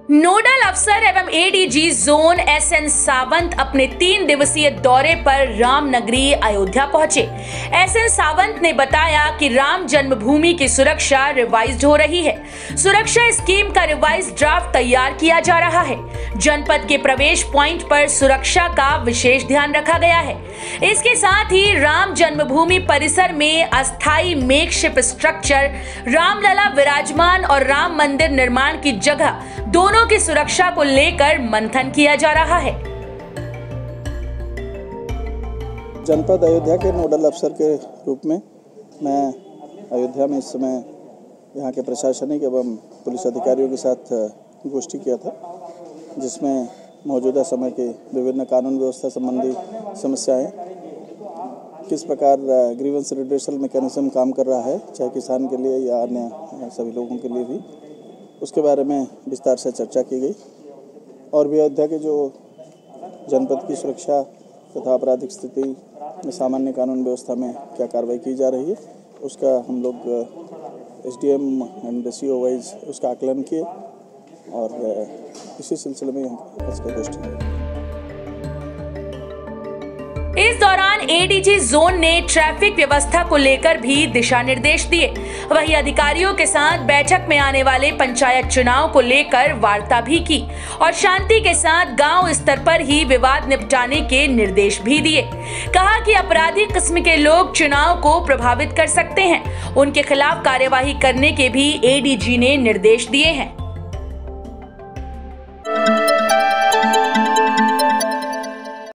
Nodal अफसर एवं ADG zone SN Sawant अपने 3 दिवसीय दौरे पर रामनगरी अयोध्या पहुंचे। एसएन सावंत ने बताया कि राम जन्मभूमि की सुरक्षा रिवाइज्ड हो रही है। सुरक्षा स्कीम का रिवाइज ड्राफ्ट तैयार किया जा रहा है। जनपद के प्रवेश पॉइंट पर सुरक्षा का विशेष ध्यान रखा गया है। इसके साथ ही राम जन्मभूमि परिसर में अस्थायी मेकशिफ्ट स्ट्रक्चर, रामलला विराजमान और राम मंदिर निर्माण की जगह दोनों की सुरक्षा को लेकर मंथन किया जा रहा है। जनपद अयोध्या के नोडल अफसर के रूप में मैं अयोध्या में इस समय यहाँ के प्रशासनिक एवं पुलिस अधिकारियों के साथ गोष्ठी किया था, जिसमें मौजूदा समय के विभिन्न कानून व्यवस्था संबंधी समस्याएं, किस प्रकार ग्रीवेंस रिड्रेसल मैकेनिज्म काम कर रहा है, चाहे किसान के लिए या अन्य सभी लोगों के लिए भी, उसके बारे में विस्तार से चर्चा की गई। और भी अयोध्या के जो जनपद की सुरक्षा तथा आपराधिक स्थिति में सामान्य कानून व्यवस्था में क्या कार्रवाई की जा रही है, उसका हम लोग एसडीएम एंड सीओ वाइज उसका आकलन किए और इसी सिलसिले में इसका गोष्ठी। इस दौरान एडीजी जोन ने ट्रैफिक व्यवस्था को लेकर भी दिशा निर्देश दिए। वहीं अधिकारियों के साथ बैठक में आने वाले पंचायत चुनाव को लेकर वार्ता भी की और शांति के साथ गांव स्तर पर ही विवाद निपटाने के निर्देश भी दिए। कहा कि आपराधिक किस्म के लोग चुनाव को प्रभावित कर सकते हैं, उनके खिलाफ कार्यवाही करने के भी एडीजी ने निर्देश दिए हैं।